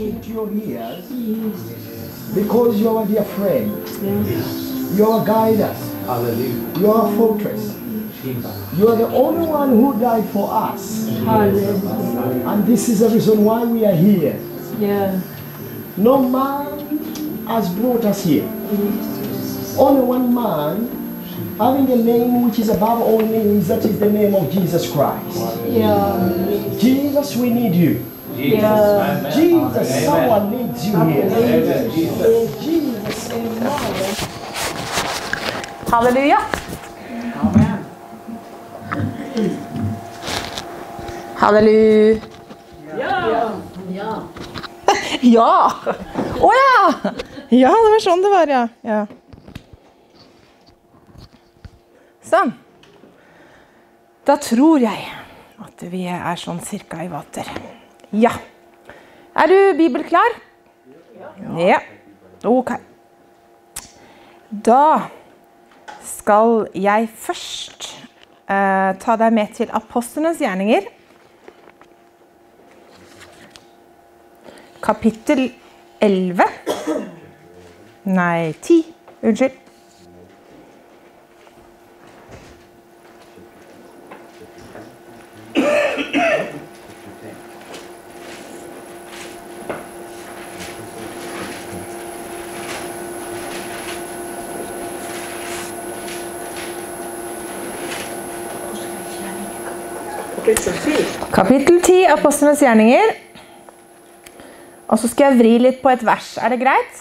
into your ears because you are a dear friend. You are a guide. You are a fortress. You are the only one who died for us. And this is the reason why we are here. No man has brought us here. Only one man having a name which is above all names, that is the name of Jesus Christ. Jesus, we need you. Jesus, someone needs you here. Jesus, amen. Halleluja. Amen. Halleluja. Ja. Åja! Ja, det var sånn det var, ja. Sånn. Da tror jeg at vi er sånn cirka i vater. Ja. Er du bibelklar? Ja. Ok. Da skal jeg først ta deg med til Apostlenes gjerninger. Kapittel 11. Nei, 10. Unnskyld. Kapittel 10, Apostlenes gjerninger. Og så skal jeg vri litt på et vers. Er det greit?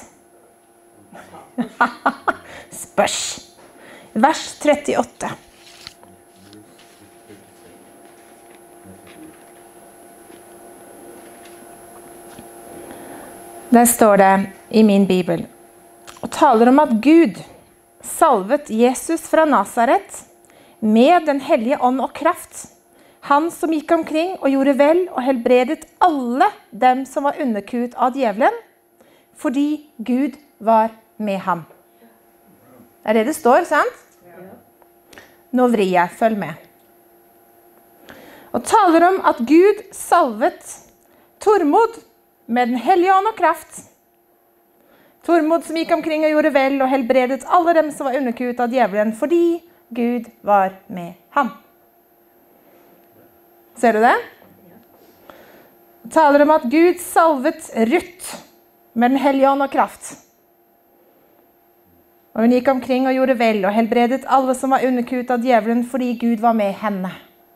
Spørs. Vers 38. Der står det i min bibel, og taler om at Gud salvet Jesus fra Nazaret med den hellige ånd og kraft. Han som gikk omkring og gjorde vel og helbredet alle dem som var underkuet av djevelen, fordi Gud var med ham. Det er det det står, sant? Nå vrir jeg, følg med. Og taler om at Gud salvet Tormod med den hellige ånd og kraft. Tormod som gikk omkring og gjorde vel og helbredet alle dem som var underkuet av djevelen, fordi Gud var med ham. Ser du det? Taler om at Gud salvet Ruth med den hellige ånd og kraft. Og hun gikk omkring og gjorde vel og helbredet alle som var underkuet av djevelen fordi Gud var med henne.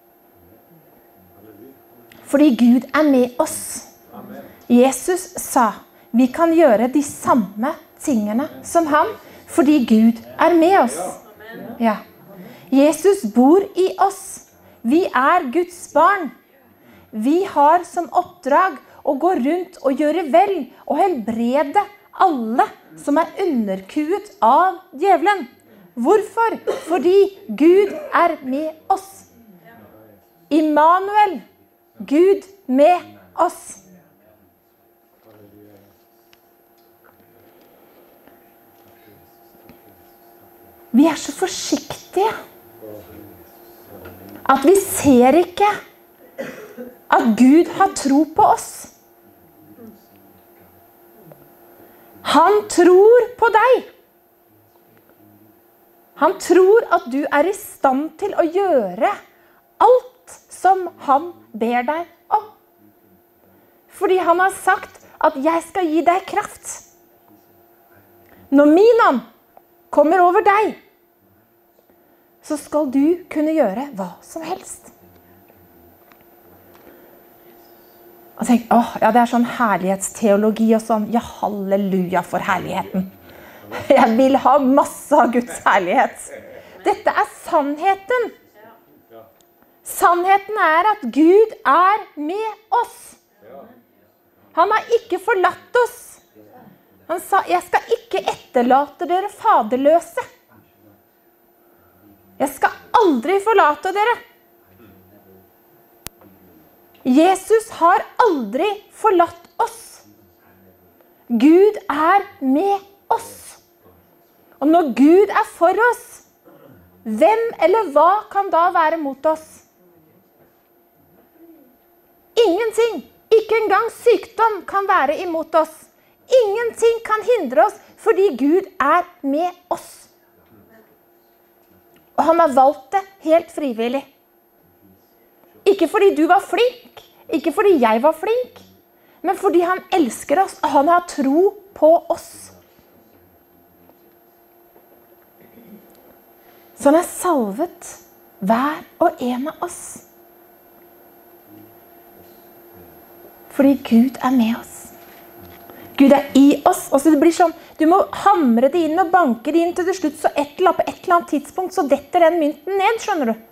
Fordi Gud er med oss. Jesus sa, vi kan gjøre de samme tingene som han, fordi Gud er med oss. Ja. Jesus bor i oss. Vi er Guds barn. Vi har som oppdrag å gå rundt og gjøre vel og helbrede alle som er underkuet av djevelen. Hvorfor? Fordi Gud er med oss. Immanuel, Gud med oss. Vi er så forsiktige at vi ser ikke at Gud har tro på oss. Han tror på deg. Han tror at du er i stand til å gjøre alt som han ber deg om. Fordi han har sagt at jeg skal gi deg kraft. Når min ånd kommer over deg, så skal du kunne gjøre hva som helst. Og tenk, ja, det er sånn herlighetsteologi og sånn, ja, halleluja for herligheten. Jeg vil ha masse av Guds herlighet. Dette er sannheten. Sannheten er at Gud er med oss. Han har ikke forlatt oss. Han sa, jeg skal ikke etterlate dere faderløse. Jeg skal aldri forlate dere. Jesus har aldri forlatt oss. Gud er med oss. Og når Gud er for oss, hvem eller hva kan da være mot oss? Ingenting. Ikke engang sykdom kan være imot oss. Ingenting kan hindre oss, fordi Gud er med oss. Og han har valgt det helt frivillig. Ikke fordi du var flink, ikke fordi jeg var flink, men fordi han elsker oss, og han har tro på oss. Så han er salvet hver og en av oss. Fordi Gud er med oss. Gud er i oss. Og så det blir sånn, du må hamre det inn og banke det inn til slutt, så på et eller annet tidspunkt så detter den mynten ned, skjønner du.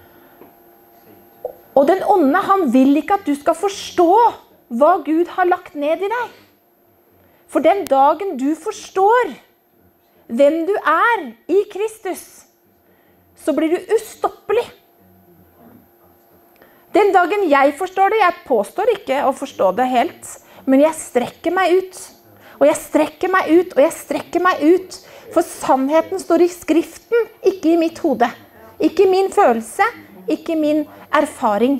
Og den onde, han vil ikke at du skal forstå hva Gud har lagt ned i deg. For den dagen du forstår hvem du er i Kristus, så blir du ustoppelig. Den dagen jeg forstår det, jeg påstår ikke å forstå det helt, men jeg strekker meg ut. Og jeg strekker meg ut, og jeg strekker meg ut. For sannheten står i skriften, ikke i mitt hode. Ikke i min følelse, ikke i min erfaring.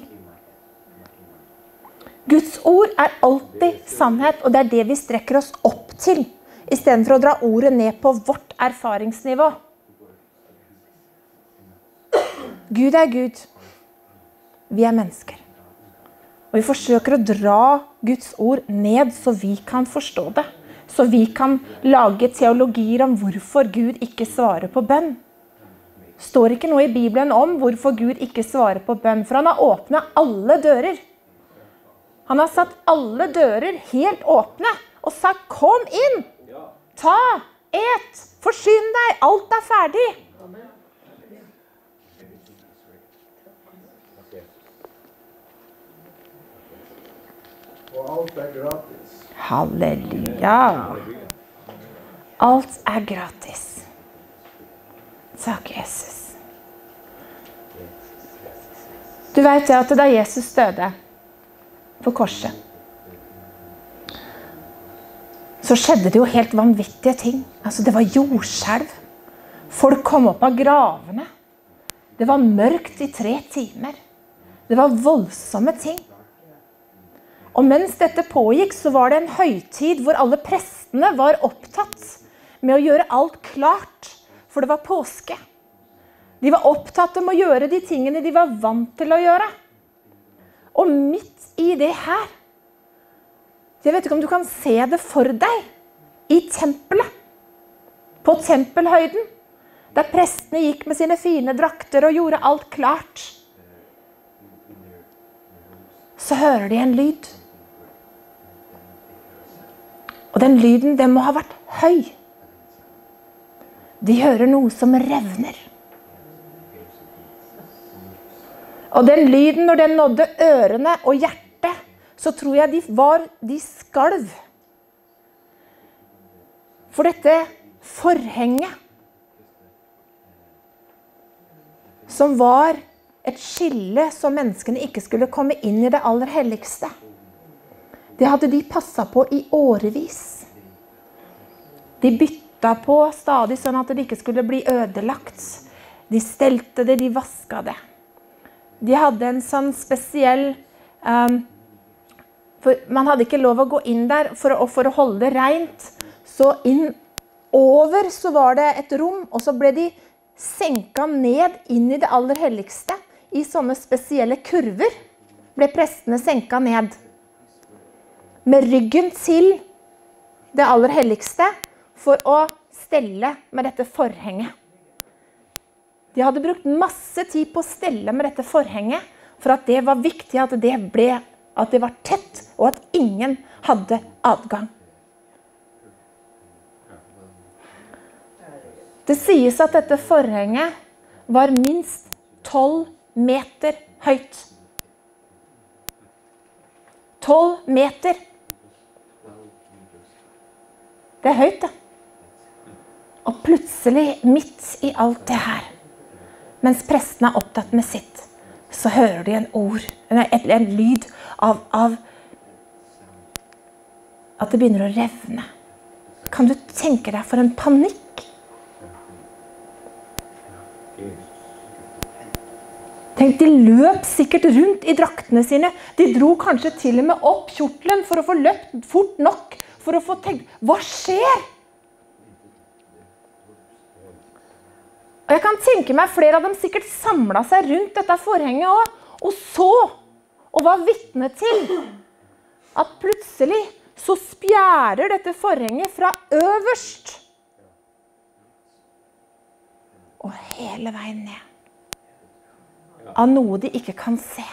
Guds ord er alltid sannhet, og det er det vi strekker oss opp til, i stedet for å dra ordet ned på vårt erfaringsnivå. Gud er Gud. Vi er mennesker. Og vi forsøker å dra Guds ord ned så vi kan forstå det. Så vi kan lage teologier om hvorfor Gud ikke svarer på bønn. Står ikke noe i Bibelen om hvorfor Gud ikke svarer på bønn, for han har åpnet alle dører. Han har satt alle dører helt åpne og sagt, kom inn, ta, et, forsyn deg, alt er ferdig. Og alt er gratis. Halleluja. Alt er gratis. Takk, Jesus. Du vet at da Jesus døde på korset, så skjedde det jo helt vanvittige ting. Altså, det var jordskjelv. Folk kom opp av gravene. Det var mørkt i 3 timer. Det var voldsomme ting. Og mens dette pågikk, så var det en høytid hvor alle prestene var opptatt med å gjøre alt klart, for det var påske. De var opptatt med å gjøre de tingene de var vant til å gjøre. Og midt i det her, jeg vet ikke om du kan se det for deg, i tempelet, på tempelhøyden, der prestene gikk med sine fine drakter og gjorde alt klart, så hører de en lyd. Og den lyden, den må ha vært høy. De hører noe som revner. Og den lyden, når den nådde ørene og hjertet, så tror jeg de skalv. For dette forhenget, som var et skille som menneskene ikke skulle komme inn i det aller helligste, det hadde de passet på i årevis. De bytta på stadig sånn at det ikke skulle bli ødelagt. De stelte det, de vasket det. De hadde en sånn spesiell, for man hadde ikke lov å gå inn der for å holde det rent. Så inn over så var det et rom, og så ble de senket ned inn i det aller helligste. I sånne spesielle kurver ble prestene senket ned. Med ryggen til det aller helligste for å stelle med dette forhenget. De hadde brukt masse tid på å stelle med dette forhenget, for at det var viktig at det var tett, og at ingen hadde adgang. Det sies at dette forhenget var minst 12 meter høyt. 12 meter. Det er høyt, det. Og plutselig, midt i alt det her, mens presten er opptatt med sitt, så hører de en lyd av at det begynner å revne. Kan du tenke deg for en panikk? Tenk, de løp sikkert rundt i draktene sine. De dro kanskje til og med opp kjortelen for å få løpt fort nok, for å få tenkt, hva skjer? Og jeg kan tenke meg flere av dem sikkert samlet seg rundt dette forhenget også, og så, og var vitne til, at plutselig så spjærer dette forhenget fra øverst, og hele veien ned, av noe de ikke kan se.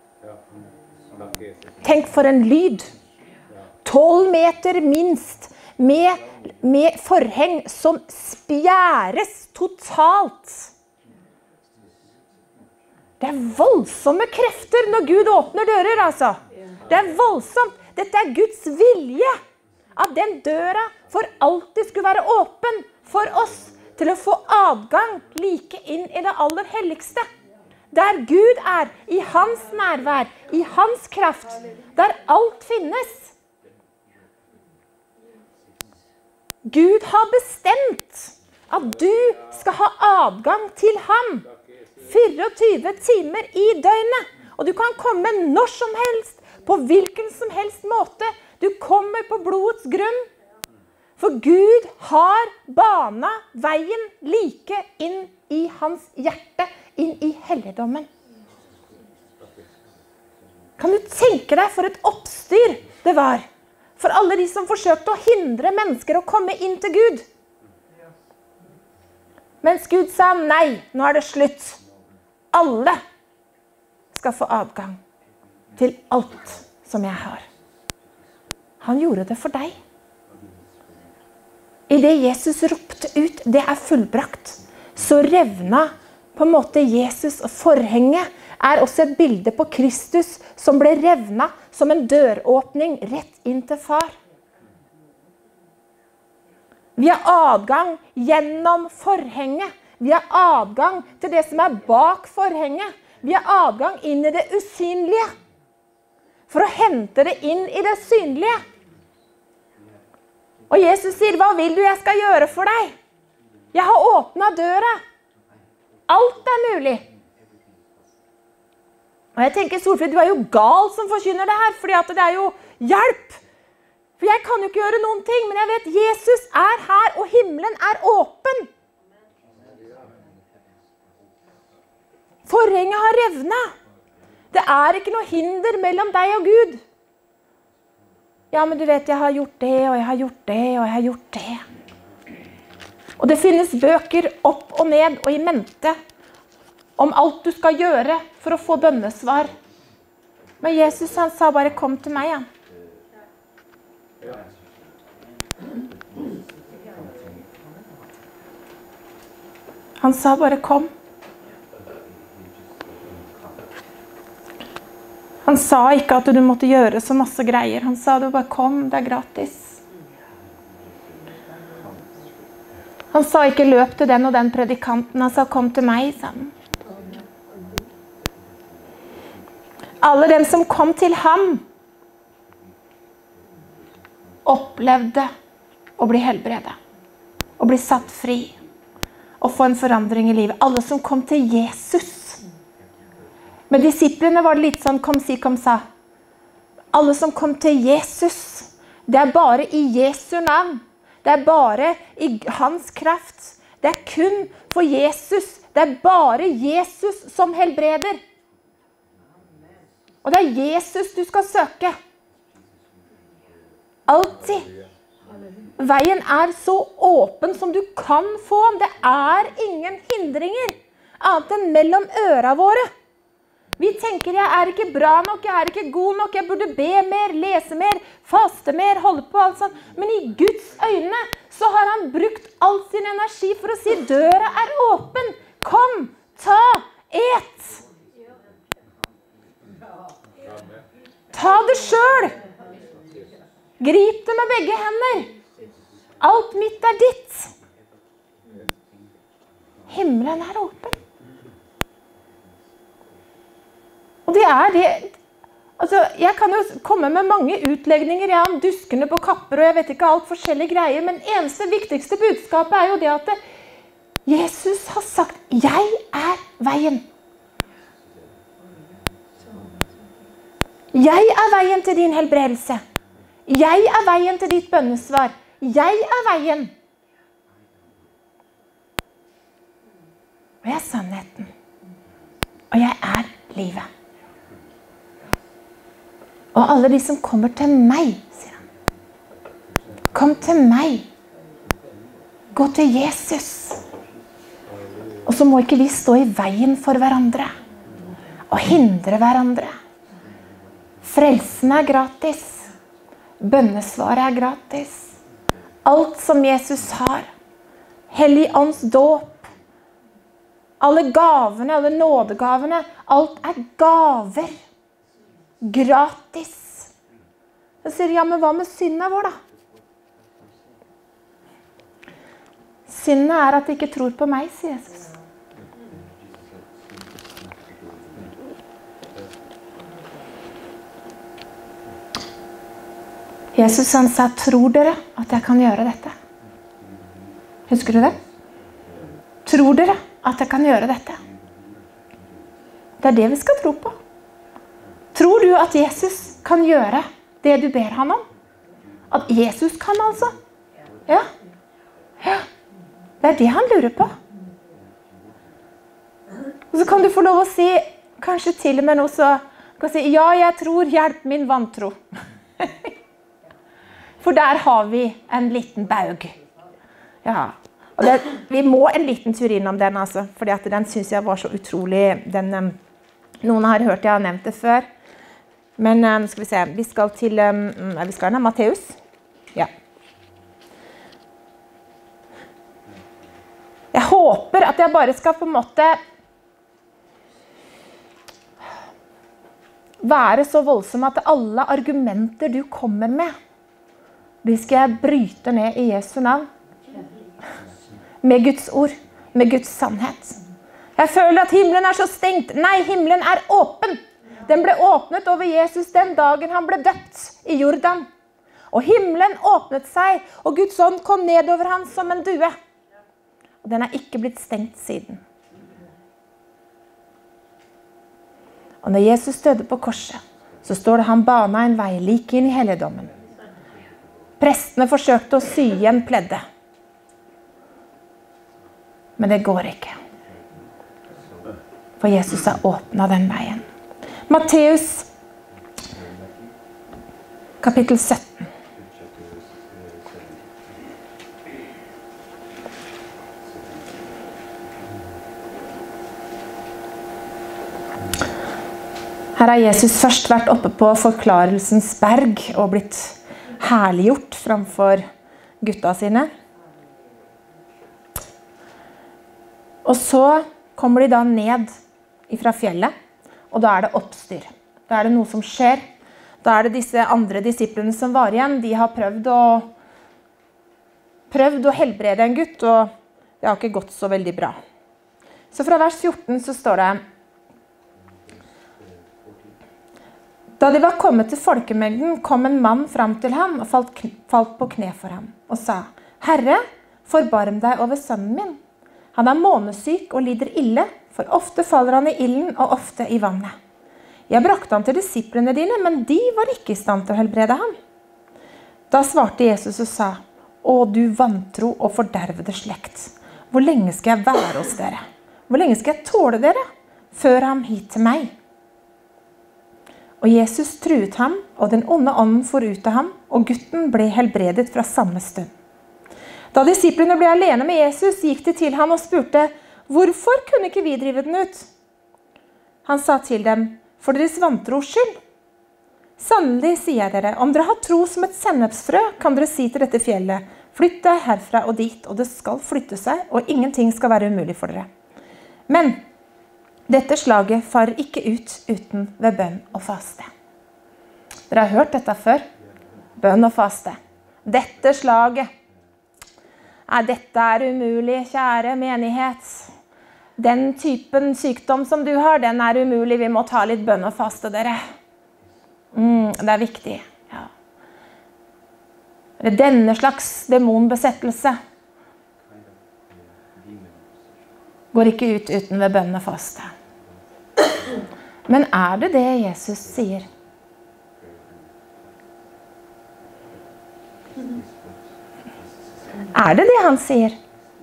Tenk for en lyd. 12 meter minst, med forheng som spjæres totalt. Det voldsomme krefter når Gud åpner dører, altså. Det voldsomt. Dette Guds vilje. At den døra for alltid skulle være åpen for oss til å få adgang like inn i det aller helligste. Der Gud i hans nærvær, i hans kraft, der alt finnes. Gud har bestemt at du skal ha adgang til ham 24 timer i døgnet. Og du kan komme når som helst, på hvilken som helst måte. Du kommer på blodets grunn. For Gud har bana veien like inn i hans hjerte, inn i helligdommen. Kan du tenke deg for et oppstyr det var? For alle de som forsøkte å hindre mennesker å komme inn til Gud. Mens Gud sa nei, nå det slutt. Alle skal få adgang til alt som jeg har. Han gjorde det for deg. I det Jesus ropte ut, det fullbrakt, så revna på en måte Jesus, og forhenget også et bilde på Kristus som ble revna som en døråpning rett inn til far. Vi har adgang gjennom forhenget. Vi har adgang til det som bak forhenget. Vi har adgang inn i det usynlige. For å hente det inn i det synlige. Og Jesus sier, hva vil du jeg skal gjøre for deg? Jeg har åpnet døra. Alt mulig. Og jeg tenker, Solfrid, du jo gal som forkynner det her, fordi at det jo hjelp. For jeg kan jo ikke gjøre noen ting, men jeg vet Jesus her, og himmelen åpen. Forhenget har revnet. Det ikke noe hinder mellom deg og Gud. Ja, men du vet, jeg har gjort det, og jeg har gjort det, og jeg har gjort det. Og det finnes bøker opp og ned og i mente om alt du skal gjøre for å få bønnesvar. Men Jesus, han sa bare, kom til meg, han. Han sa bare, kom. Han sa ikke at du måtte gjøre så masse greier. Han sa, du bare kom, det gratis. Han sa ikke, løp til den og den predikanten. Han sa, kom til meg, sa han. Alle dem som kom til ham, opplevde å bli helbredet, å bli satt fri, og få en forandring i livet. Alle som kom til Jesus. Med disiplene var det litt sånn, kom si, kom sa. Alle som kom til Jesus, det bare i Jesu navn. Det bare i hans kraft. Det kun for Jesus. Det bare Jesus som helbreder. Og det Jesus du skal søke. Alltid. Veien så åpen som du kan få. Det ingen hindringer. Annet enn mellom øra våre. Vi tenker, jeg ikke bra nok, jeg ikke god nok, jeg burde be mer, lese mer, faste mer, holde på alt sånt. Men i Guds øyne så har han brukt all sin energi for å si, døra åpen. Kom, ta, et. Ta det selv. Grip det med begge hender. Alt mitt ditt. Himmelen åpen. Og det det, altså jeg kan jo komme med mange utlegninger om duskene på kapper, og jeg vet ikke alt forskjellige greier, men eneste viktigste budskapet jo det at Jesus har sagt, jeg veien. Jeg veien til din helbredelse. Jeg veien til ditt bønnesvar. Jeg veien. Og jeg sannheten. Og jeg livet. Og alle de som kommer til meg, sier han. Kom til meg. Gå til Jesus. Og så må ikke vi stå i veien for hverandre. Og hindre hverandre. Frelsen gratis. Bønnesvaret gratis. Alt som Jesus har. Hellig ånds dåp. Alle gavene, alle nådegavene. Alt gaver. Gratis. Så sier de, ja, men hva med synden vår da? Synden at de ikke tror på meg, sier Jesus. Jesus han sa, tror dere at jeg kan gjøre dette? Husker du det? Tror dere at jeg kan gjøre dette? Det det vi skal tro på. Tror du at Jesus kan gjøre det du ber han om? At Jesus kan altså? Ja. Ja. Det det han lurer på. Og så kan du få lov å si, kanskje til og med noe så, kan si, ja, jeg tror, hjelp min vantro. For der har vi en liten baug. Ja, og vi må en liten tur innom den, altså, fordi at den synes jeg var så utrolig, noen har hørt jeg har nevnt det før, men skal vi se, vi skal til Matteus. Ja. Jeg håper at jeg bare skal på en måte være så voldsom at alle argumenter du kommer med, de skal jeg bryte ned i Jesu navn. Med Guds ord, med Guds sannhet. Jeg føler at himmelen så stengt. Nei, himmelen åpen. Den ble åpnet over Jesus den dagen han ble døpt i Jordan. Og himmelen åpnet seg, og Guds ånd kom ned over han som en due. Og den ikke blitt stengt siden. Og når Jesus døde på korset, så står det han bana en vei like inn i helligdommen. Prestene forsøkte å sy igjen pleddet. Men det går ikke. For Jesus har åpnet den veien. Matteus, kapittel 17. Her har Jesus først vært oppe på forklarelsens berg og blitt herliggjort framfor gutta sine. Og så kommer de da ned fra fjellet, og da det oppstyr. Da det noe som skjer. Da det disse andre disiplene som var igjen, de har prøvd å helbrede en gutt, og det har ikke gått så veldig bra. Så fra vers 14 så står det: Da de var kommet til folkemengden, kom en mann fram til ham og falt på kne for ham og sa: Herre, forbarm deg over sønnen min. Han månesyk og lider ille, for ofte faller han i ilden og ofte i vannet. Jeg brakte han til disiplene dine, men de var ikke i stand til å helbrede ham. Da svarte Jesus og sa: Å, du vantro og fordervede slekt. Hvor lenge skal jeg være hos dere? Hvor lenge skal jeg tåle dere? Før ham hit til meg. Og Jesus truet ham, og den onde ånden for ut av ham, og gutten ble helbredet fra samme stund. Da disiplene ble alene med Jesus, gikk de til ham og spurte: Hvorfor kunne ikke vi drive den ut? Han sa til dem: For deres vantros skyld. Sannelig sier jeg dere, om dere har tro som et sennepsfrø, kan dere si til dette fjellet: Flytt deg herfra og dit, og det skal flytte seg, og ingenting skal være umulig for dere. Men dette slaget farer ikke ut uten ved bønn og faste. Dere har hørt dette før? Bønn og faste. Dette slaget. Nei, dette umulig, kjære menighet. Den typen sykdom som du har, den umulig. Vi må ta litt bønn og faste, dere. Det viktig. Ja. Denne slags demonbesettelse går ikke ut uten ved bønn og faste. Men det Jesus sier? Det han sier?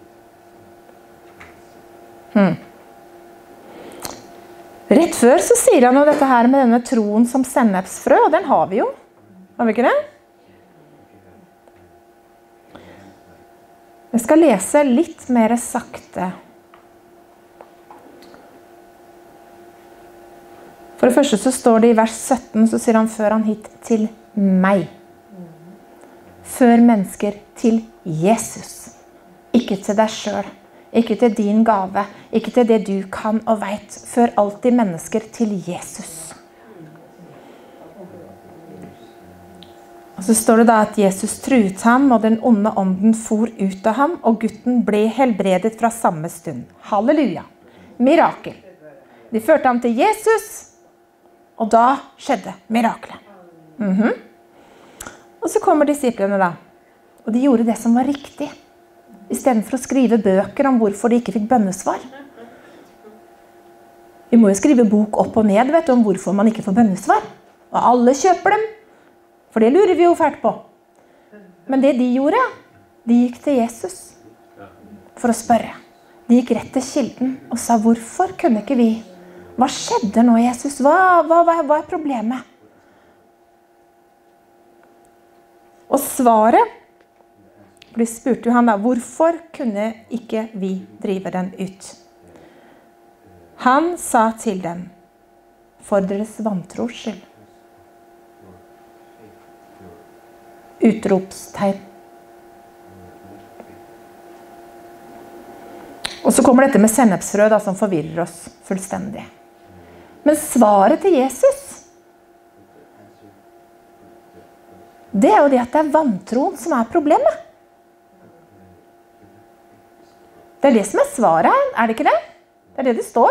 Rett før så sier han jo dette her med denne troen som sennepsfrø, og den har vi jo. Har vi ikke det? Jeg skal lese litt mer sakte. For det første så står det i vers 17, så sier han før han hit til meg. Før mennesker til Jesus. Ikke til deg selv. Ikke til din gave, ikke til det du kan og vet. Før alltid mennesker til Jesus. Og så står det da at Jesus truet ham, og den onde ånden for ut av ham, og gutten ble helbredet fra samme stund. Halleluja! Mirakel. De førte ham til Jesus, og da skjedde miraklet. Og så kommer disiplene da, og de gjorde det som var riktig. I stedet for å skrive bøker om hvorfor de ikke fikk bønnesvar. Vi må jo skrive bok opp og ned, vet du, om hvorfor man ikke får bønnesvar. Og alle kjøper dem, for det lurer vi jo fælt på. Men det de gjorde, de gikk til Jesus for å spørre. De gikk rett til kilden og sa, hvorfor kunne ikke vi? Hva skjedde nå, Jesus? Hva problemet? Og svaret, for de spurte jo han da, hvorfor kunne ikke vi drive den ut? Han sa til dem, for deres vantros skyld. Utropstegn. Og så kommer dette med sennepsfrø da, som forvirrer oss fullstendig. Men svaret til Jesus, det jo det at det vantroen som problemet. Det det som svaret her, det ikke det? Det det står.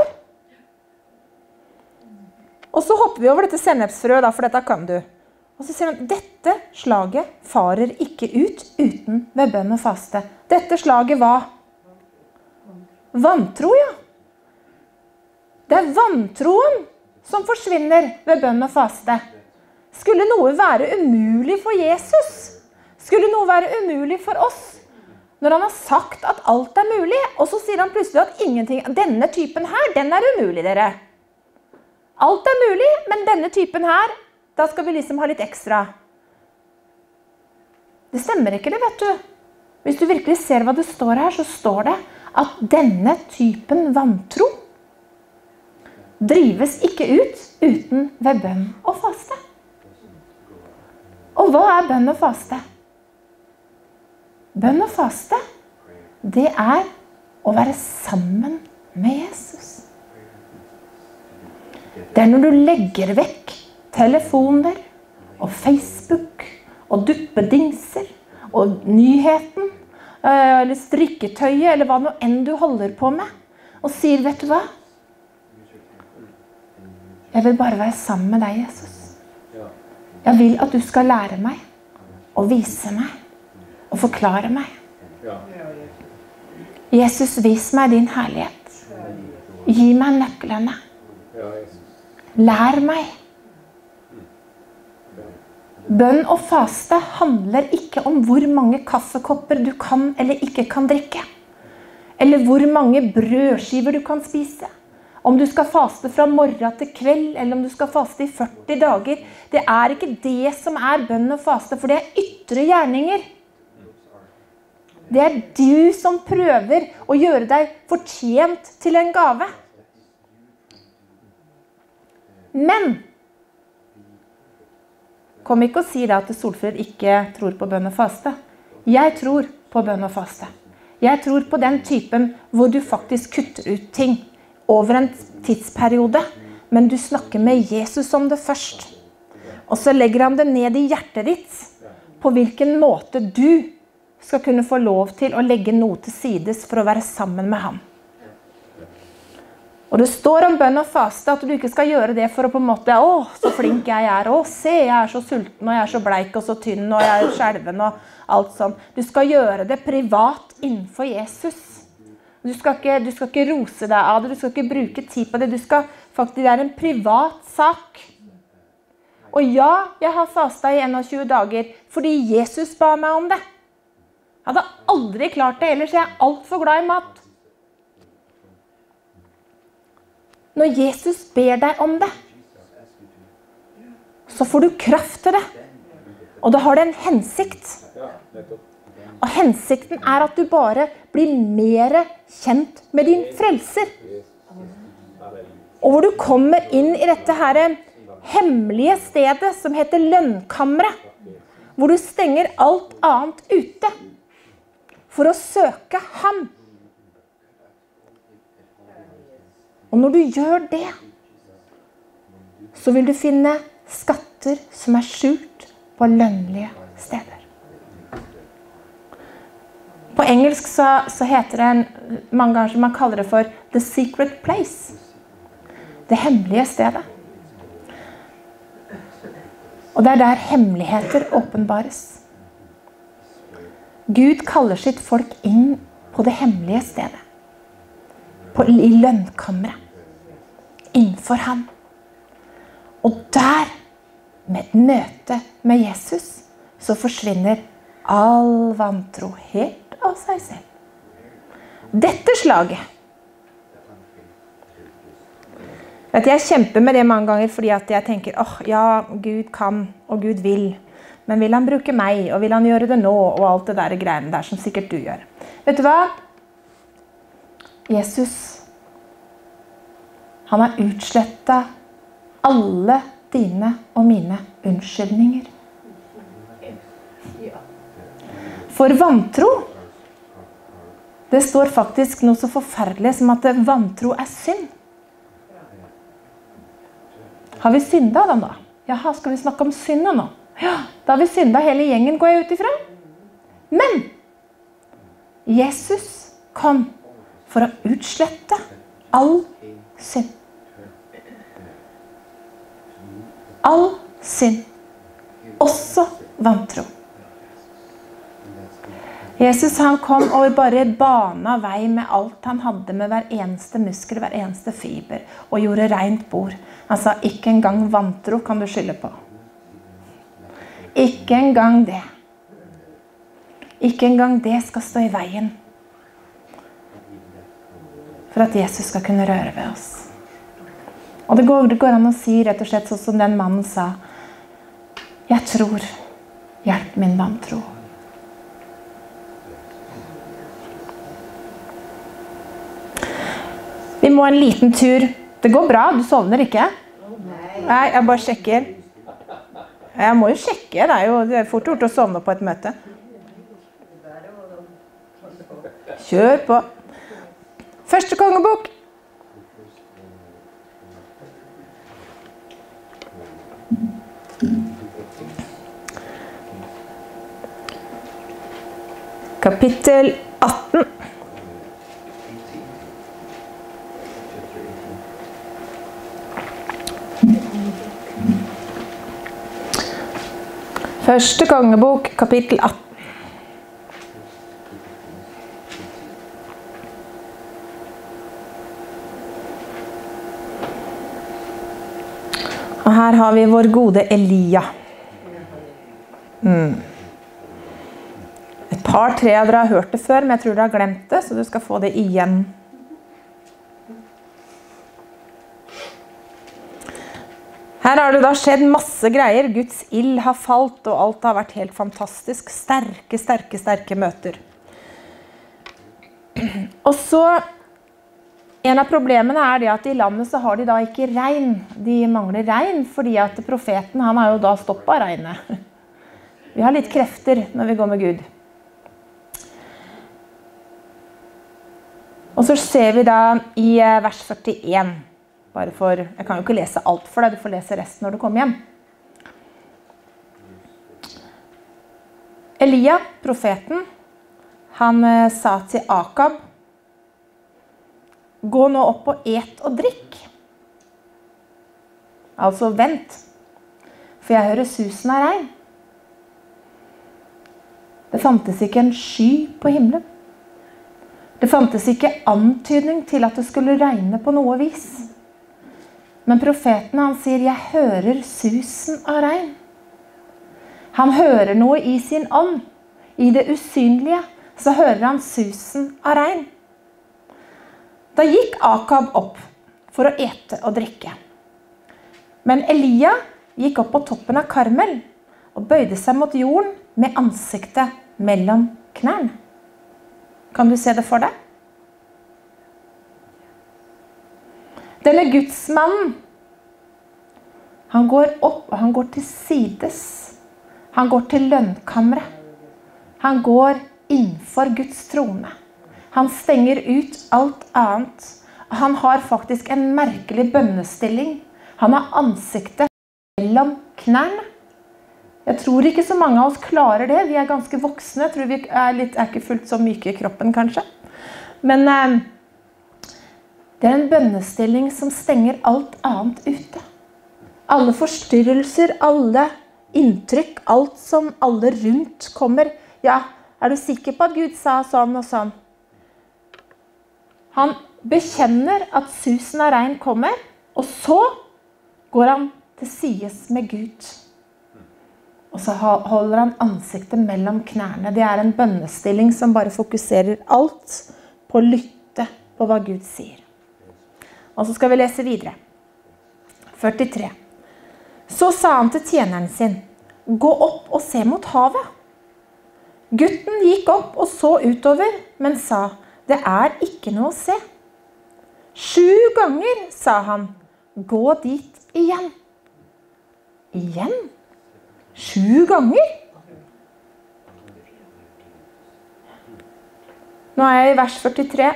Og så hopper vi over dette sennepsfrø da, for dette kan du. Og så sier han, dette slaget farer ikke ut uten ved bønn og faste. Dette slaget var vantro, ja. Det vantroen som forsvinner ved bønn og faste. Skulle noe være umulig for Jesus? Skulle noe være umulig for oss? Når han har sagt at alt mulig, og så sier han plutselig at ingenting, denne typen her, den umulig, dere. Alt mulig, men denne typen her, da skal vi liksom ha litt ekstra. Det stemmer ikke det, vet du. Hvis du virkelig ser hva det står her, så står det at denne typen vantro drives ikke ut uten ved bønn og faste. Og hva bønn og faste? Bønn og faste, det å være sammen med Jesus. Det når du legger vekk telefoner og Facebook og duppedingser og nyheten eller strikketøyet eller hva nå enn du holder på med og sier, vet du hva? Jeg vil bare være sammen med deg, Jesus. Jeg vil at du skal lære meg og vise meg og forklare meg. Jesus, vis meg din herlighet. Gi meg nøklene. Lær meg. Bønn og faste handler ikke om hvor mange kaffekopper du kan eller ikke kan drikke. Eller hvor mange brødskiver du kan spise. Om du skal faste fra morgen til kveld, eller om du skal faste i 40 dager. Det ikke det som bønn og faste, for det ytre gjerninger. Det du som prøver å gjøre deg fortjent til en gave. Men, kom ikke og si da at Solfrid ikke tror på bønn og faste. Jeg tror på bønn og faste. Jeg tror på den typen hvor du faktisk kutter ut ting over en tidsperiode, men du snakker med Jesus om det først. Og så legger han det ned i hjertet ditt på hvilken måte du skal kunne få lov til å legge noe til sides for å være sammen med ham. Og det står om bønn og faste at du ikke skal gjøre det for å på en måte, så flink jeg se, jeg så sulten, og jeg så bleik, og så tynn, og jeg skjelven, og alt sånn. Du skal gjøre det privat innenfor Jesus. Du skal ikke rose deg av det, du skal ikke bruke tid på det, det en privat sak. Og ja, jeg har fastet i 21 dager, fordi Jesus ba meg om det. Jeg hadde aldri klart det, ellers er jeg alt for glad i mat. Når Jesus ber deg om det, så får du kraft til det. Og da har det en hensikt. Og hensikten er at du bare blir mer kjent med din frelser. Og hvor du kommer inn i dette her hemmelige stedet som heter lønnkammeret, hvor du stenger alt annet ute for å søke ham. Og når du gjør det, så vil du finne skatter som er skjult på lønnlige steder. På engelsk så heter det mange ganger som man kaller det for the secret place. Det hemmelige stedet. Og det er der hemmeligheter åpenbares. Gud kaller sitt folk inn på det hemmelige stedet. I lønnkammeret. Innenfor ham. Og der, med et møte med Jesus, så forsvinner all vantro helt av seg selv. Dette slaget. Jeg kjemper med det mange ganger fordi at jeg tenker, ja, Gud kan og Gud vil, men vil han bruke meg, og vil han gjøre det nå, og alt det der greiene der som sikkert du gjør. Vet du hva? Jesus, han har utslettet alle dine og mine unnskyldninger. For vantro, det står faktisk noe så forferdelig som at vantro er synd. Har vi syndet da? Jaha, skal vi snakke om syndet nå? Ja, da har vi syndet hele gjengen, går jeg ut ifra. Men Jesus kom for å utslette all synd. All synd. Også vantro. Jesus han kom og bare bana vei med alt han hadde, med hver eneste muskel, hver eneste fiber, og gjorde rent bord. Han sa, ikke engang vantro kan du skylde på. Ikke engang det. Ikke engang det skal stå i veien for at Jesus skal kunne røre ved oss. Og det går an å si rett og slett sånn som den mannen sa, jeg tror, hjelp min vantro. Vi må en liten tur. Det går bra, du sovner ikke? Nei, jeg bare sjekker. Jeg må jo sjekke, det er fort gjort å sovne på et møte. Kjør på. Første kongebok. Kapittel 18. Første kongebok, kapittel 18. Og her har vi vår gode Elia. Et par-tre av dere har hørt det før, men jeg tror dere har glemt det, så du skal få det igjen. Her har det da skjedd masse greier. Guds ild har falt, og alt har vært helt fantastisk. Sterke, sterke, sterke møter. Og så, en av problemene er det at i landet så har de da ikke regn. De mangler regn, fordi at profeten, han har jo da stoppet regnet. Vi har litt krefter når vi går med Gud. Og så ser vi da i vers 41, bare for, jeg kan jo ikke lese alt for deg, du får lese resten når du kommer hjem. Elia, profeten, han sa til Akab, gå nå opp og et og drikk. Altså vent, for jeg hører susen av regn. Det fantes ikke en sky på himmelen. Det fantes ikke antydning til at det skulle regne på noe vis. Men profeten han sier, jeg hører susen av regn. Han hører noe i sin ånd. I det usynlige så hører han susen av regn. Da gikk Akab opp for å ete og drikke. Men Elia gikk opp på toppen av Karmel og bøyde seg mot jorden med ansiktet mellom knærne. Kan du se det for deg? Denne gudsmannen, han går opp, og han går til sides. Han går til lønnkammeret. Han går innenfor Guds trone. Han stenger ut alt annet. Han har faktisk en merkelig bønnestilling. Han har ansiktet mellom knærne. Jeg tror ikke så mange av oss klarer det. Vi er ganske voksne. Jeg tror vi er ikke fullt så myke i kroppen, kanskje. Men det er en bønnestilling som stenger alt annet ute. Alle forstyrrelser, alle inntrykk, alt som alle rundt kommer. Ja, er du sikker på at Gud sa sånn og sånn? Han bekjenner at susen av regn kommer, og så går han til sides med Gud. Og så holder han ansiktet mellom knærne. Det er en bønnestilling som bare fokuserer alt på å lytte på hva Gud sier. Og så skal vi lese videre. 43. Så sa han til tjeneren sin, gå opp og se mot havet. Gutten gikk opp og så utover, men sa, det er ikke noe å se. 7 ganger, sa han, gå dit igjen. Igjen? 7 ganger? Nå er jeg i vers 43.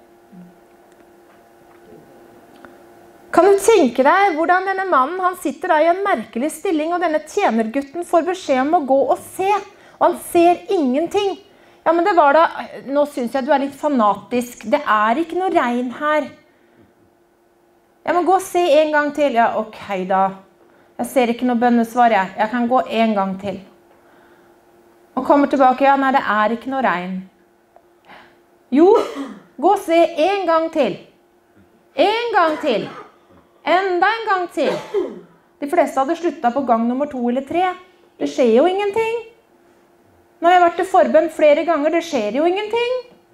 Kan du tenke deg hvordan denne mannen, han sitter da i en merkelig stilling, og denne tjenergutten får beskjed om å gå og se, og han ser ingenting. Ja, men det var da, nå synes jeg du er litt fanatisk, det er ikke noe regn her. Ja, men gå og se en gang til. Ja, ok da. Jeg ser ikke noe bønnesvar, jeg kan gå en gang til. Og kommer tilbake, ja, nei, det er ikke noe regn. Jo, gå og se en gang til. En gang til. Enda en gang til. De fleste hadde sluttet på gang nummer 2 eller 3. Det skjer jo ingenting. Nå har jeg vært til forbønn flere ganger, det skjer jo ingenting.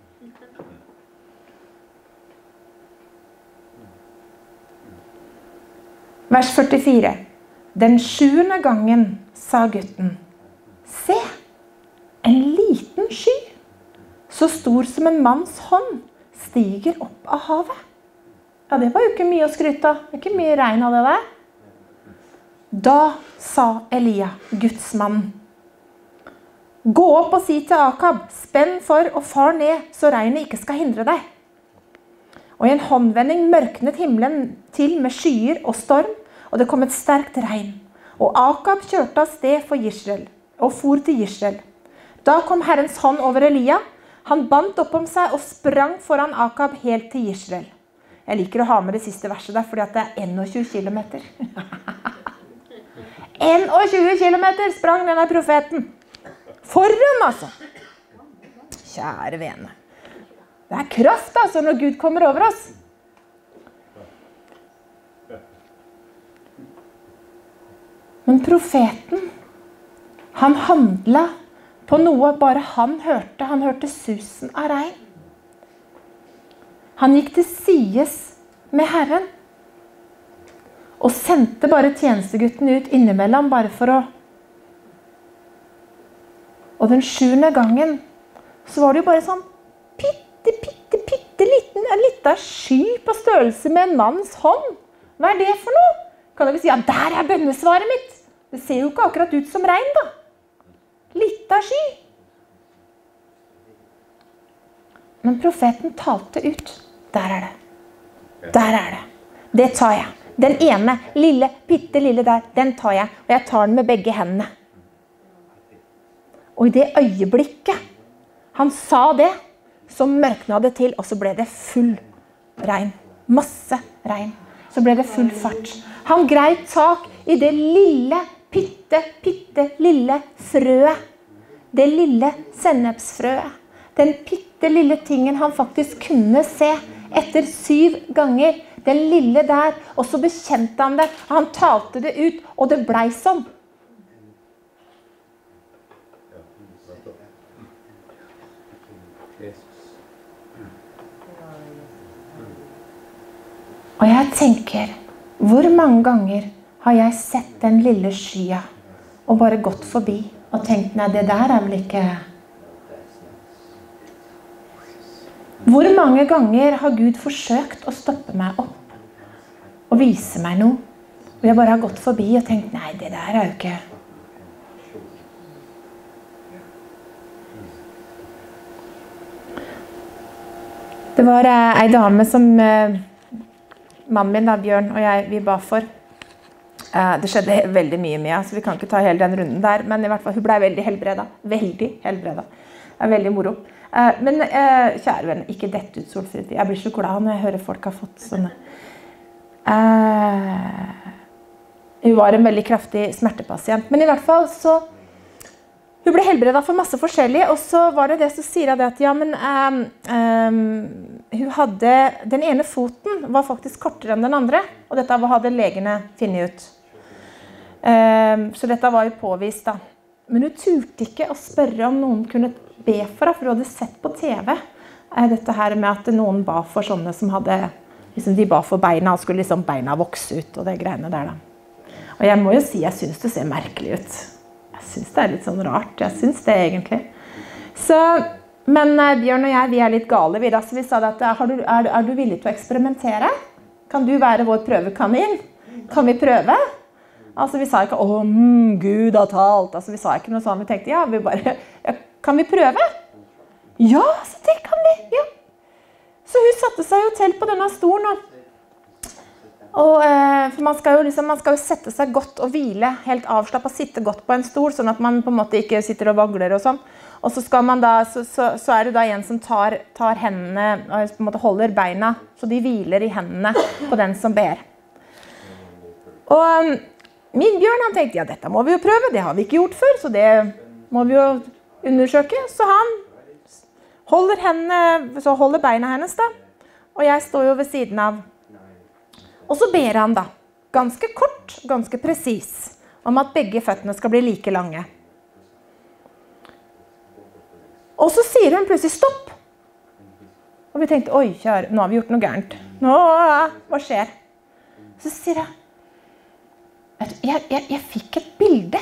Vers 44. Den 7. gangen sa gutten, se, en liten sky, så stor som en manns hånd, stiger opp av havet. Ja, det var jo ikke mye å skryte av. Det er ikke mye regn av det der. Da sa Elia, gudsmannen, gå opp og si til Akab, spenn for og far ned, så regnet ikke skal hindre deg. Og i en håndvending mørknet himmelen til med skyer og storm, og det kom et sterkt regn. Og Akab kjørte av sted for Jisrael, og for til Jisrael. Da kom Herrens hånd over Elia. Han bandt opp om seg og sprang foran Akab helt til Jisrael. Jeg liker å ha med det siste verset der, fordi at det er 21 kilometer. 21 kilometer sprang denne profeten. Foran, altså. Kjære vene. Det er kraft, altså, når Gud kommer over oss. Men profeten, han handlet på noe bare han hørte. Han hørte susen av regn. Han gikk til sides med Herren. Og sendte bare tjenestegutten ut innimellom, bare for å... Og den 7. gangen, så var det jo bare sånn, pitte liten, en liten sky på størrelse med en manns hånd. Hva er det for noe? Kan dere si, ja, der er bønnesvaret mitt. Det ser jo ikke akkurat ut som regn, da. Liten sky. Men profeten talte ut. Der er det. Der er det. Det tar jeg. Den ene, lille, pitte lille der, den tar jeg. Og jeg tar den med begge hendene. Og i det øyeblikket han sa det, så mørkna det til, og så ble det full regn. Masse regn. Så ble det full fart. Han grep tak i det lille, pitte lille frøet. Det lille sennepsfrøet. Den pitte lille tingen han faktisk kunne se etter 7 ganger. den lille der, og så bekjente han det. Han talte det ut, og det ble sånn. Og jeg tenker, hvor mange ganger har jeg sett den lille skya og bare gått forbi og tenkt, nei, det der vel ikke... Hvor mange ganger har Gud forsøkt å stoppe meg opp og vise meg noe, og jeg bare har gått forbi og tenkt, nei, det der jo ikke... Det var en dame som... Mannen min da, Bjørn, og jeg, vi ba for. Det skjedde veldig mye med, så vi kan ikke ta hele den runden der, men i hvert fall, hun ble veldig helbredet. Veldig helbredet. Det veldig moro. Men kjære venn, ikke dette ut Solfrid. Jeg blir så glad når jeg hører folk har fått sånne. Hun var en veldig kraftig smertepasient, men i hvert fall så hun ble helbredet for masse forskjellig, og så var det som sier det at ja, men hun hadde, den ene foten var faktisk kortere enn den andre, og dette hadde legene finnet ut. Så dette var jo påvist da. Men hun turte ikke å spørre om noen kunne be for henne, for hun hadde sett på TV dette her med at noen ba for sånne som hadde, liksom de ba for beina, og skulle liksom beina vokse ut, og det greiene der da. Og jeg må jo si, jeg synes det ser merkelig ut. Jeg synes det litt sånn rart, jeg synes det egentlig. Så, men Bjørn og jeg, vi litt gale vi da, så vi sa at er du villig til å eksperimentere? Kan du være vår prøvekanin? Kan vi prøve? Altså vi sa ikke, Gud har talt, altså vi sa ikke noe sånn, vi tenkte, ja, vi bare, ja, kan vi prøve? Ja, så det kan vi, ja. Så hun satte seg jo til på denne stolen, for man skal jo sette seg godt og hvile, helt avslappet, sitte godt på en stol, sånn at man på en måte ikke sitter og vagler og sånn. Og så skal man da, så det da en som tar hendene, og på en måte holder beina, så de hviler i hendene på den som ber. Og min Bjørn, han tenkte, ja, dette må vi jo prøve, det har vi ikke gjort før, så det må vi jo undersøke. Så han holder beina hennes da, og jeg står jo ved siden av. Og så ber han da, ganske kort, ganske presis, om at begge føttene skal bli like lange. Og så sier hun plutselig stopp. Og vi tenkte, oi kjære, nå har vi gjort noe gærent. Hva skjer? Så sier jeg fikk et bilde.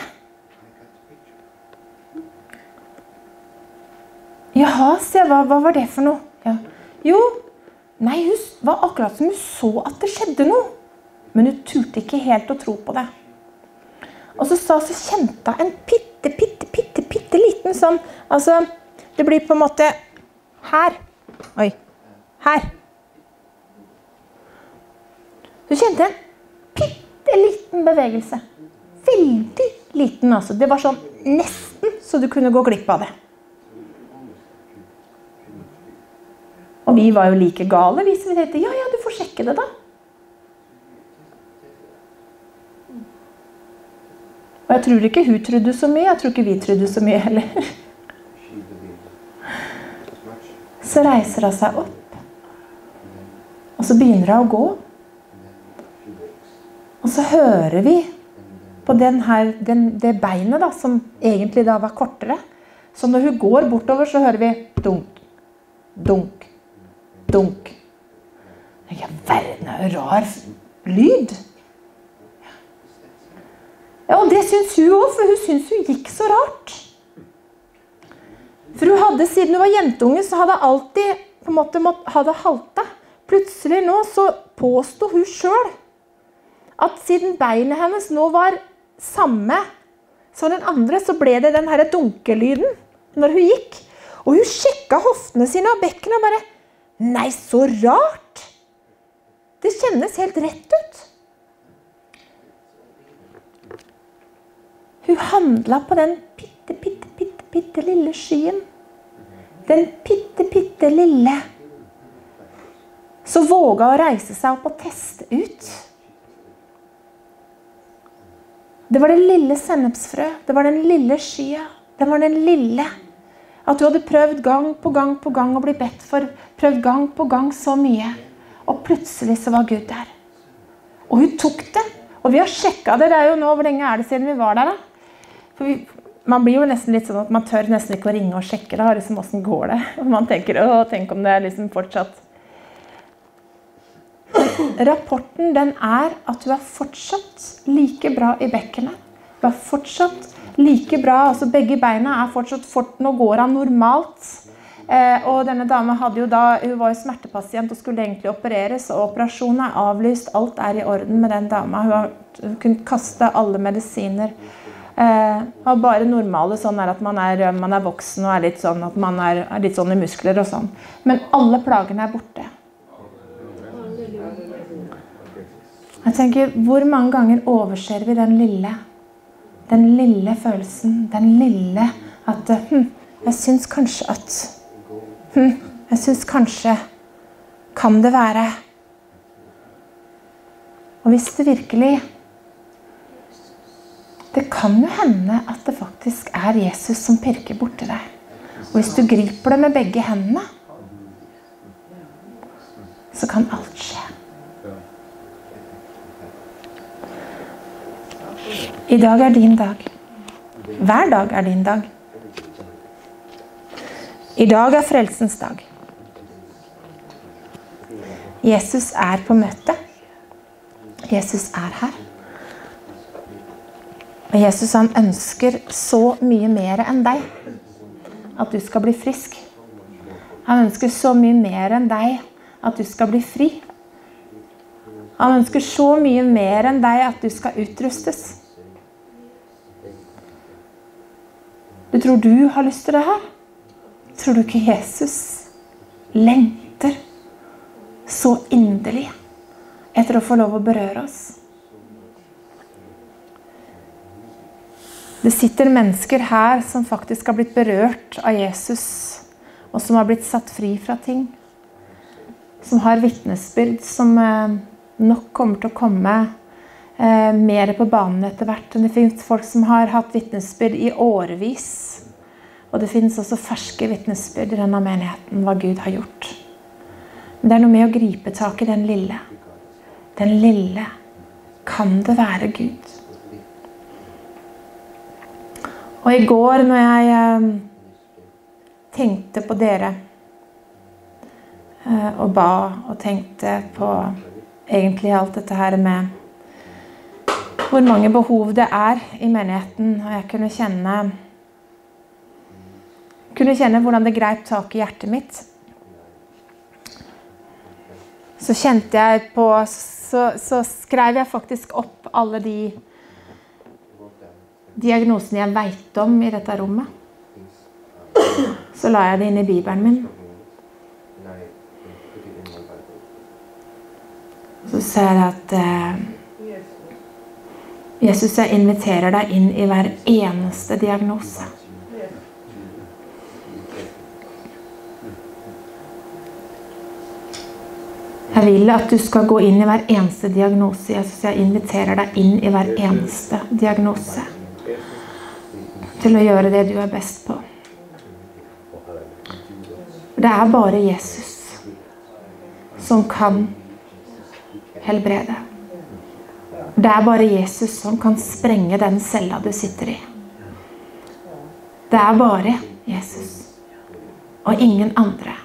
Jaha, sier jeg, hva var det for noe? Ja. Jo, nei, hun var akkurat som hun så at det skjedde noe. Men hun turte ikke helt å tro på det. Og så kjente hun en pitte liten sånn, altså, det blir på en måte her. Oi, her. Hun kjente en pitte liten bevegelse. Veldig liten, altså. Det var sånn nesten så du kunne gå glipp av det. Og vi var jo like gale, vi tenkte, ja, du får sjekke det da. Og jeg tror ikke hun trodde så mye, jeg tror ikke vi trodde så mye heller. Så reiser hun seg opp, og så begynner hun å gå. Og så hører vi på det beinet da, som egentlig da var kortere. Så når hun går bortover, så hører vi dunk, dunk. Dunk. Ja, verden rar lyd. Ja, og det synes hun også, for hun synes hun gikk så rart. For hun hadde, siden hun var jentunge, så hadde alltid på en måte hadde halta. Plutselig nå så påstod hun selv at siden beinet hennes nå var samme som den andre, så ble det den her dunkelyden når hun gikk. Og hun sjekket hoftene sine og bekkene og bare, nei, så rart! Det kjennes helt rett ut. Hun handlet på den pitte lille skyen. Den pitte lille. Så våget å reise seg opp og teste ut. Det var det lille sennepsfrø. Det var den lille skya. Det var den lille. At du hadde prøvd gang på gang å bli bedt for. Prøvd gang på gang så mye. Og plutselig så var Gud der. Og hun tok det. Og vi har sjekket det. Det er jo nå, hvor lenge er det siden vi var der da? For man blir jo nesten litt sånn at man tør nesten ikke å ringe og sjekke. Da liksom, hvordan går det? Og man tenker, tenk om det er liksom fortsatt. Rapporten den er at du er fortsatt like bra i bekkenet. Du er fortsatt like bra, altså begge beina er fortsatt, nå går han normalt. Og denne dame hadde jo da, hun var jo smertepasient og skulle egentlig opereres, og operasjonen er avlyst, alt er i orden med den dama. Hun har kunnet kaste alle medisiner. Og bare normale sånn er at man er voksen og er litt sånn, at man er litt sånn i muskler og sånn. Men alle plagene er borte. Jeg tenker, hvor mange ganger overser vi den lille følelsen, den lille at jeg synes kanskje at jeg synes kanskje kan det være. Og hvis det virkelig det kan jo hende at det faktisk er Jesus som pirker bort til deg. Og hvis du griper det med begge hendene, så kan alt skje. I dag er din dag. Hver dag er din dag. I dag er frelsens dag. Jesus er på møte. Jesus er her. Og Jesus han ønsker så mye mer enn deg. At du skal bli frisk. Han ønsker så mye mer enn deg at du skal bli fri. Han ønsker så mye mer enn deg at du skal utrustes. Du tror du har lyst til det her? Tror du ikke Jesus lengter så inderlig etter å få lov å berøre oss? Det sitter mennesker her som faktisk har blitt berørt av Jesus, og som har blitt satt fri fra ting. Som har vittnesbyrd som nok kommer til å komme mer på banen etter hvert. Det finnes folk som har hatt vittnesbyrd i årevis. Og det finnes også ferske vittnesbyrd i denne menigheten, hva Gud har gjort. Men det er noe med å gripe tak i den lille. Den lille. Kan det være Gud? Og i går når jeg tenkte på dere, og ba og tenkte på egentlig alt dette her med hvor mange behov det er i menigheten, og jeg kunne kjenne hvordan det greip tak i hjertet mitt. Så kjente jeg på, så skrev jeg faktisk opp alle de diagnosene jeg vet om i dette rommet. Så la jeg det inn i Bibelen min. Så ser jeg at Jesus, jeg inviterer deg inn i hver eneste diagnose. Jeg vil at du skal gå inn i hver eneste diagnose. Jesus, jeg inviterer deg inn i hver eneste diagnose. Til å gjøre det du er best på. Det er bare Jesus som kan helbrede. Det er bare Jesus som kan sprenge den cella du sitter i. Det er bare Jesus. Og ingen andre.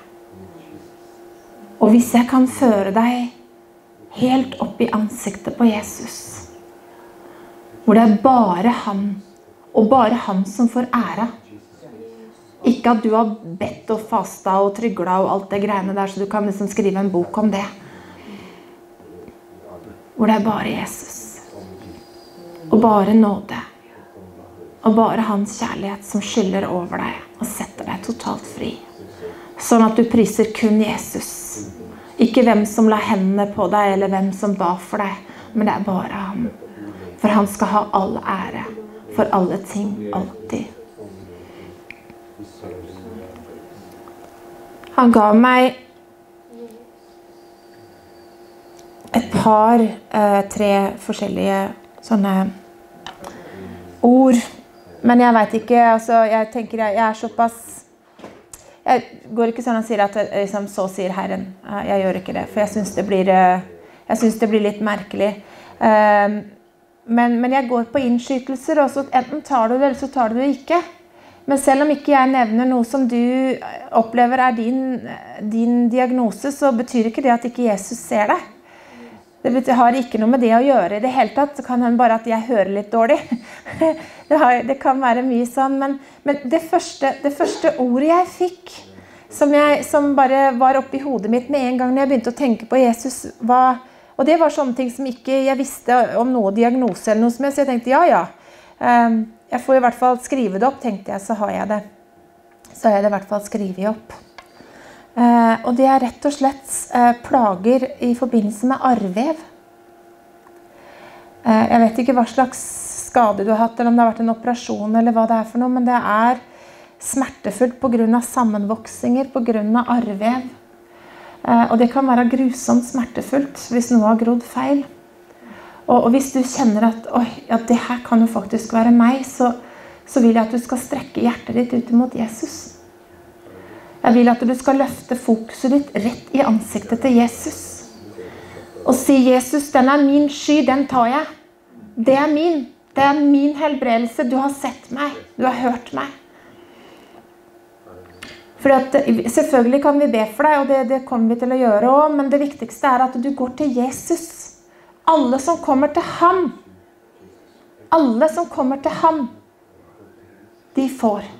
Og hvis jeg kan føre deg helt opp i ansiktet på Jesus, hvor det er bare han, og bare han som får ære. Ikke at du har bedt og fastet og tryglet og alt det greiene der, så du kan liksom skrive en bok om det. Hvor det er bare Jesus. Og bare nåde. Og bare hans kjærlighet som skyller over deg og setter deg totalt fri. Sånn at du priser kun Jesus. Ikke hvem som la hendene på deg, eller hvem som ba for deg. Men det er bare han. For han skal ha all ære. For alle ting, alltid. Han ga meg et par, 3 forskjellige sånne ord. Men jeg vet ikke, altså, jeg tenker jeg er såpass... jeg går ikke sånn og sier at liksom, så sier Herren. Jeg gjør ikke det, for jeg synes det blir litt merkelig. Men jeg går på innskytelser, og så enten tar du det, eller så tar du det ikke. Men selv om ikke jeg nevner noe som du opplever din diagnose, så betyr ikke det at ikke Jesus ser deg. Det har ikke noe med det å gjøre I det hele tatt. Det kan hende bare at jeg hører litt dårlig. Det kan være mye sånn. Men det første ordet jeg fikk, som bare var oppi hodet mitt med en gang når jeg begynte å tenke på Jesus, og det var sånne ting som ikke jeg visste om noe diagnose eller noe som helst. Så jeg tenkte, ja. Jeg får I hvert fall skrive det opp, tenkte jeg, så har jeg det. Så har jeg det I hvert fall skrive opp. Og det rett og slett plager I forbindelse med arrvev. Jeg vet ikke hva slags skade du har hatt, eller om det har vært en operasjon, eller hva det for noe, men det smertefullt på grunn av sammenvoksinger, på grunn av arrvev. Og det kan være grusomt smertefullt hvis noe har grodd feil. Og hvis du kjenner at ja, det her kan jo faktisk være meg, så vil jeg at du skal strekke hjertet ditt ut mot Jesus. Jeg vil at du skal løfte fokuset ditt rett I ansiktet til Jesus. Og si, Jesus, den min sky, den tar jeg. Det min. Det min helbredelse. Du har sett meg. Du har hørt meg. For selvfølgelig kan vi be for deg, og det kommer vi til å gjøre også, men det viktigste at du går til Jesus. Alle som kommer til ham, de får.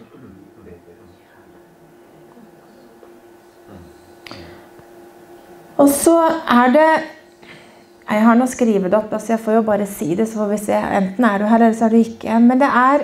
Og så det, jeg har nå skrivet opp, så jeg får jo bare si det, så får vi se, enten du her eller så du ikke, men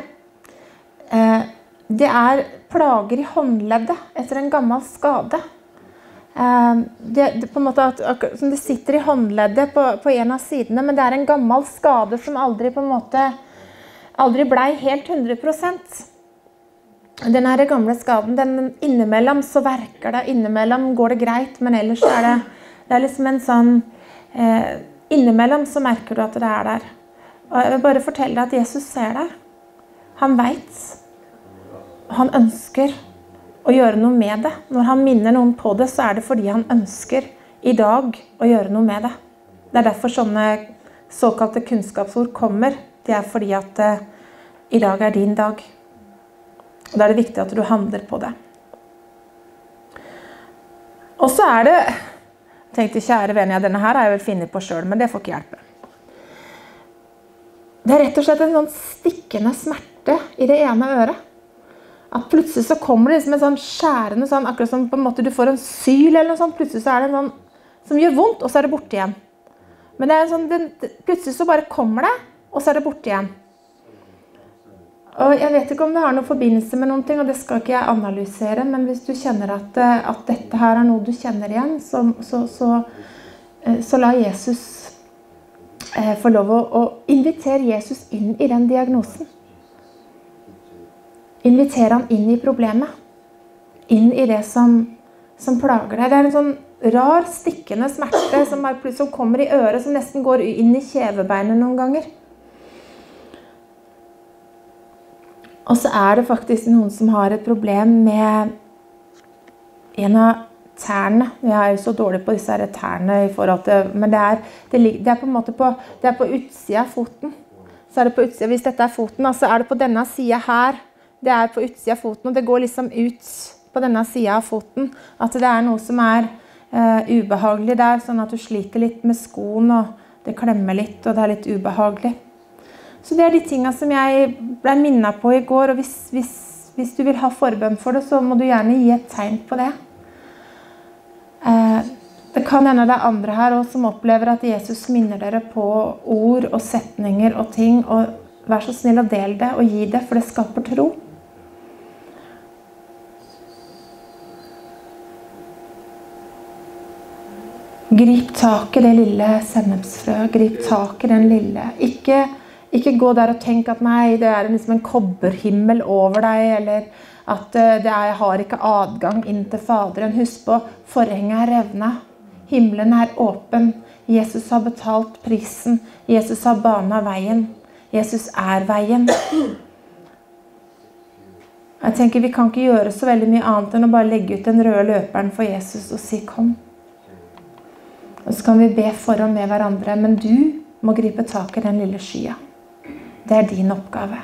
det plager I håndleddet etter en gammel skade. Det på en måte som det sitter I håndleddet på en av sidene, men det en gammel skade som aldri på en måte, aldri ble helt 100%. Den her gamle skaden, den innimellom så verker det, innimellom går det greit, men ellers det liksom en sånn, innimellom så merker du at det der. Og jeg vil bare fortelle deg at Jesus ser deg. Han vet, og han ønsker å gjøre noe med det. Når han minner noen på det, så det fordi han ønsker I dag å gjøre noe med det. Det derfor sånne såkalte kunnskapsord kommer. Det fordi at I dag din dag. Og da det viktig at du handler på det. Og så det, jeg tenkte, kjære venner, denne her jeg vel finnet på selv, men det får ikke hjelpe. Det rett og slett en sånn stikkende smerte I det ene øret. At plutselig så kommer det liksom en sånn skjærende, sånn, akkurat som på en måte du får en syl eller noe sånt, plutselig så det en sånn som gjør vondt, og så det borte igjen. Men det en sånn, plutselig så bare kommer det, og så det borte igjen. Og jeg vet ikke om det har noen forbindelse med noen ting, og det skal ikke jeg analysere, men hvis du kjenner at dette her noe du kjenner igjen, så la Jesus få lov å invitere Jesus inn I den diagnosen. Inviter han inn I problemet. Inn I det som plager deg. Det en sånn rar, stikkende smerte som kommer I øret, som nesten går inn I kjevebeinet noen ganger. Og så det faktisk noen som har et problem med en av tærne. Jeg jo så dårlig på disse her tærne I forhold til, men det på en måte på, det på utsida av foten. Så det på utsida, hvis dette foten, så det på denne siden her. Det på utsida av foten, og det går liksom ut på denne siden av foten. At det noe som ubehagelig der, sånn at du sliter litt med skoen, og det klemmer litt, og det litt ubehagelig. Så det de tingene som jeg ble minnet på I går, og hvis du vil ha forbønn for det, så må du gjerne gi et tegn på det. Det kan hende det andre her også, som opplever at Jesus minner dere på ord og setninger og ting, og vær så snill å dele det og gi det, for det skaper tro. Grip tak I det lille sennepsfrø, grip tak I den lille. Ikke gå der og tenk at nei, det liksom en kobberhimmel over deg, eller at jeg har ikke adgang inn til Faderen. Husk på, forhenget revnet. Himmelen åpen. Jesus har betalt prisen. Jesus har banet veien. Jesus veien. Jeg tenker vi kan ikke gjøre så veldig mye annet enn å bare legge ut den røde løperen for Jesus og si kom. Og så kan vi be for og med hverandre, men du må gripe tak i den lille skya. Det din oppgave.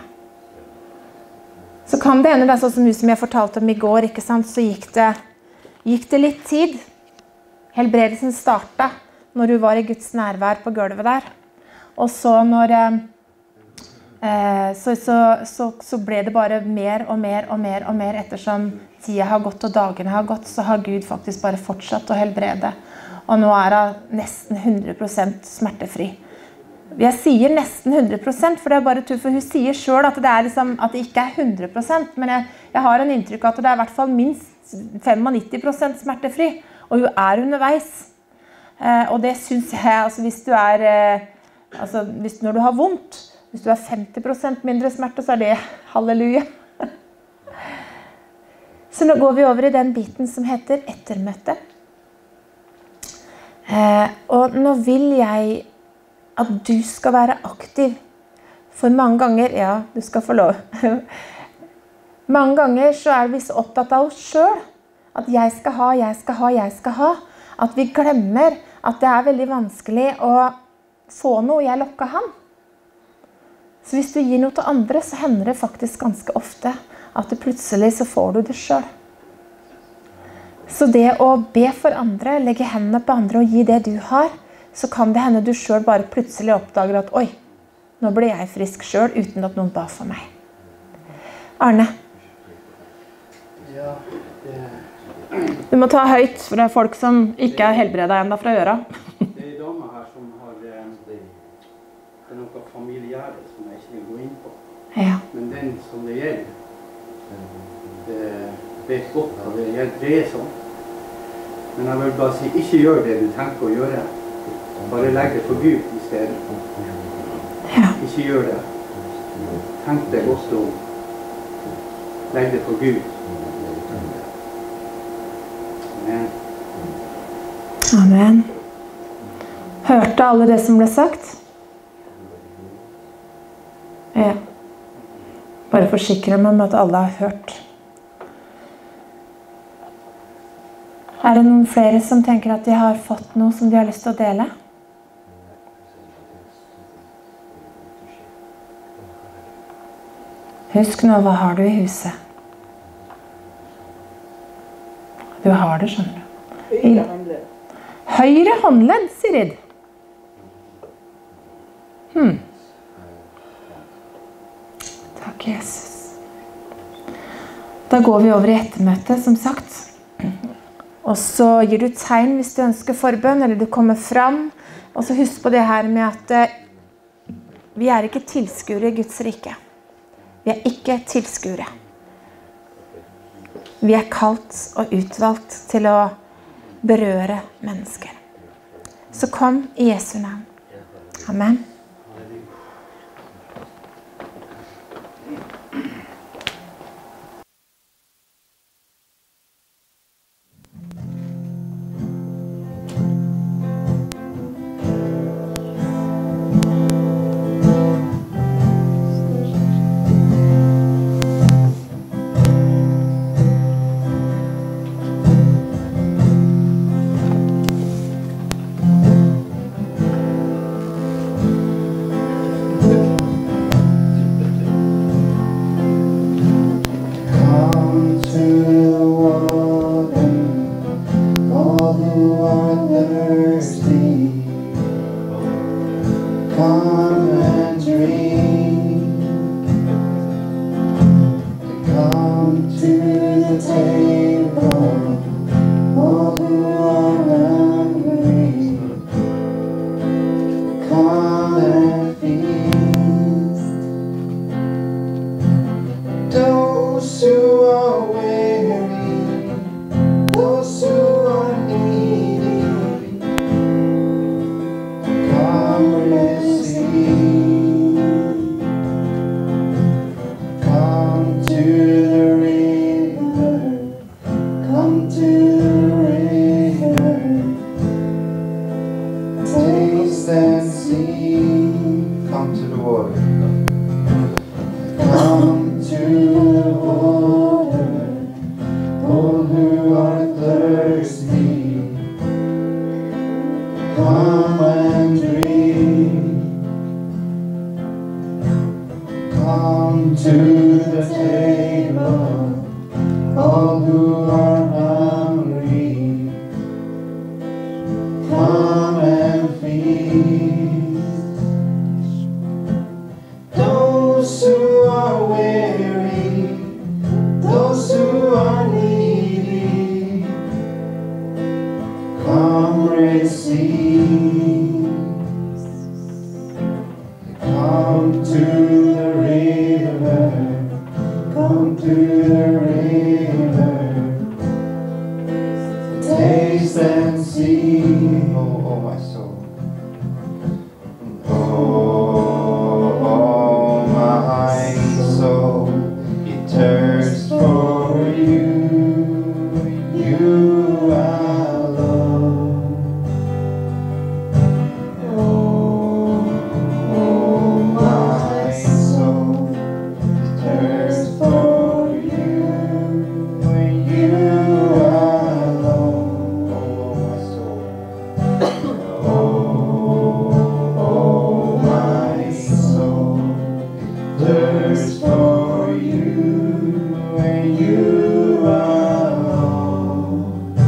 Så kan det hende det sånn som jeg fortalte om I går, ikke sant? Så gikk det litt tid. Helbredelsen startet når du var I Guds nærvær på gulvet der. Og så når så ble det bare mer og mer ettersom tiden har gått og dagene har gått, så har Gud faktisk bare fortsatt å helbrede. Og nå hun nesten 100% smertefri. Jeg sier nesten 100%, for det bare tull, for hun sier selv at det, liksom, at det ikke 100%, men jeg har en inntrykk av at det I hvert fall minst 95% smertefri, og hun underveis. Og det synes jeg, altså hvis du når du har vondt, hvis du har 50% mindre smerte, så det halleluja. Så nå går vi over I den biten som heter ettermøte. Og nå vil jeg at du skal være aktiv. For mange ganger, ja, du skal få lov. Mange ganger så vi så opptatt av oss selv. At jeg skal ha. At vi glemmer at det veldig vanskelig å få noe jeg lokker han. Så hvis du gir noe til andre, så hender det faktisk ganske ofte at du plutselig så får du det selv. Så det å be for andre, legge hendene på andre og gi det du har, så kan det hende du selv bare plutselig oppdager at oi, nå ble jeg frisk selv uten at noen ba for meg. Arne? Ja, Du må ta høyt, for det folk som ikke helbredet enda fra øra. Det en dame her som har det noe familiære som jeg ikke vil gå inn på. Ja. Men den som det gjelder, det vet godt at det dreier seg om. Men jeg vil bare si, ikke gjør det du tenker å gjøre. Bare legg det for Gud I stedet. Ja. Ikke gjør det. Tenk det godt om. Legg det for Gud. Amen. Amen. Hørte alle det som ble sagt? Ja. Bare forsikre meg om at alle har hørt. Det noen flere som tenker at de har fått noe som de har lyst til å dele? Husk nå, hva har du I huset? Du har det, skjønner du. Høyre håndledd. Høyre håndledd, Sirid. Takk, Jesus. Da går vi over I ettermøtet, som sagt. Og så gir du tegn hvis du ønsker forbønn, eller du kommer fram. Og så husk på det her med at vi ikke tilskuere I Guds rike. Vi ikke tilskuere. Vi kalt og utvalgt til å berøre mennesker. Så kom I Jesu navn. Amen. Come to the water. All who are hungry, come and feast. Those who are weary, those who are needy, come receive. Come to the river, come to the river, taste and see. Oh, my soul. Oh, my soul, it thirsts for you, you alone. Oh, my soul, it thirsts for you, you alone. Oh, my soul. Oh, my soul, thirsts for you, and you alone.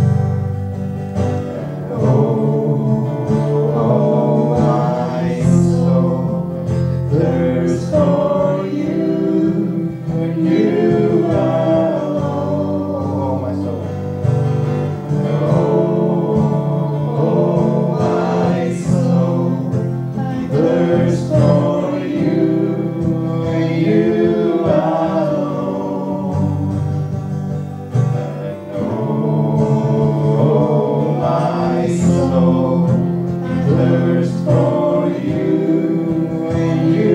Oh, my soul, thirsts for you, and you alone. Oh, my soul. Oh, my soul, thirsts for you, and you alone. Oh, my soul, thirsts for you, and you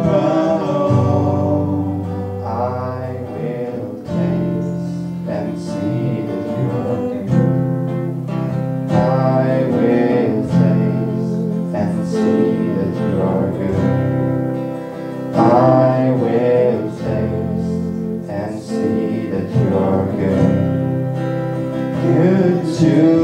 alone. I will taste and see that you are good. I will taste and see that you are good. I will taste and see that you are good. Good to